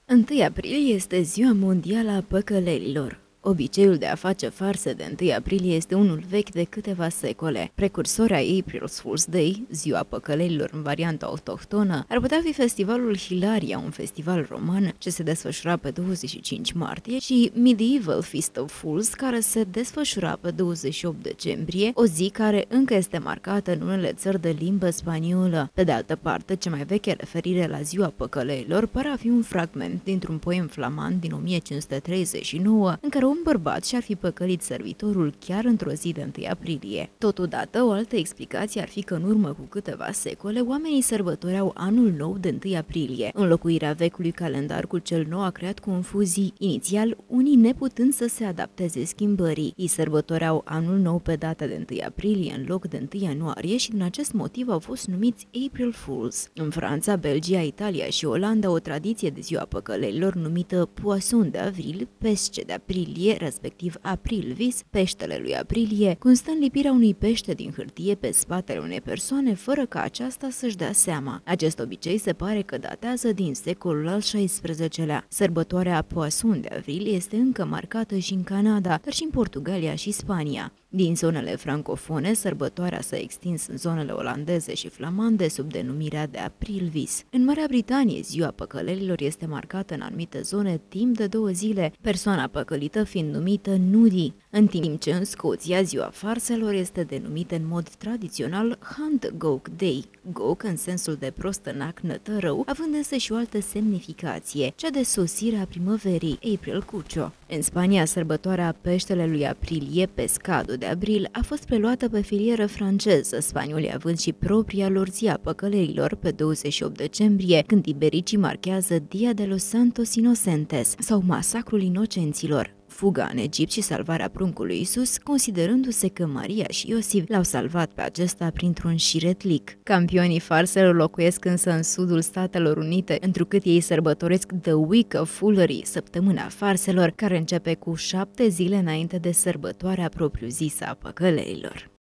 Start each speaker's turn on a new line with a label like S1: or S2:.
S1: 1 aprilie este Ziua Mondială a Păcălelilor. Obiceiul de a face farse de 1 aprilie este unul vechi de câteva secole. Precursora April Fool's Day, Ziua Păcălelilor în varianta autohtonă, ar putea fi festivalul Hilaria, un festival roman ce se desfășura pe 25 martie, și Medieval Feast of Fools, care se desfășura pe 28 decembrie, o zi care încă este marcată în unele țări de limbă spaniolă. Pe de altă parte, cea mai veche referire la Ziua Păcălelilor pare a fi un fragment dintr-un poem flamand din 1539, în care un bărbat și-ar fi păcălit servitorul chiar într-o zi de 1 aprilie. Totodată, o altă explicație ar fi că în urmă cu câteva secole, oamenii sărbătoreau anul nou de 1 aprilie. Înlocuirea vechiului calendar cu cel nou a creat confuzii, inițial unii neputând să se adapteze schimbării. Ei sărbătoreau anul nou pe data de 1 aprilie în loc de 1 ianuarie și din acest motiv au fost numiți April Fools. În Franța, Belgia, Italia și Olanda, o tradiție de Ziua Păcălelilor numită Poisson d'Avril, pesce de aprilie, respectiv aprilvis, peștele lui aprilie, constă în lipirea unui pește din hârtie pe spatele unei persoane fără ca aceasta să-și dea seama. Acest obicei se pare că datează din secolul al XVI-lea. Sărbătoarea Poisson d'Avril este încă marcată și în Canada, dar și în Portugalia și Spania. Din zonele francofone, sărbătoarea s-a extins în zonele olandeze și flamande sub denumirea de aprilvis. În Marea Britanie, Ziua Păcălelilor este marcată în anumite zone timp de 2 zile, persoana păcălită fiind numită nudie, în timp ce în Scoția Ziua Farselor este denumită în mod tradițional Hunt Goak Day, goak în sensul de prostănac nătărău, având însă și o altă semnificație, cea de sosirea primăverii, April Cucho. În Spania, sărbătoarea peștele lui aprilie, Pescado de Abril, a fost preluată pe filieră franceză, spaniolii având și propria lor zi a păcălelilor pe 28 decembrie, când ibericii marchează Dia de los Santos Inocentes sau Masacrul Inocenților. Fuga în Egipt și salvarea pruncului Isus, considerându-se că Maria și Iosif l-au salvat pe acesta printr-un șiretlic. Campionii farselor locuiesc însă în sudul Statelor Unite, întrucât ei sărbătoresc The Week of Foolery, săptămâna farselor, care începe cu 7 zile înainte de sărbătoarea propriu-zisă a păcălelilor.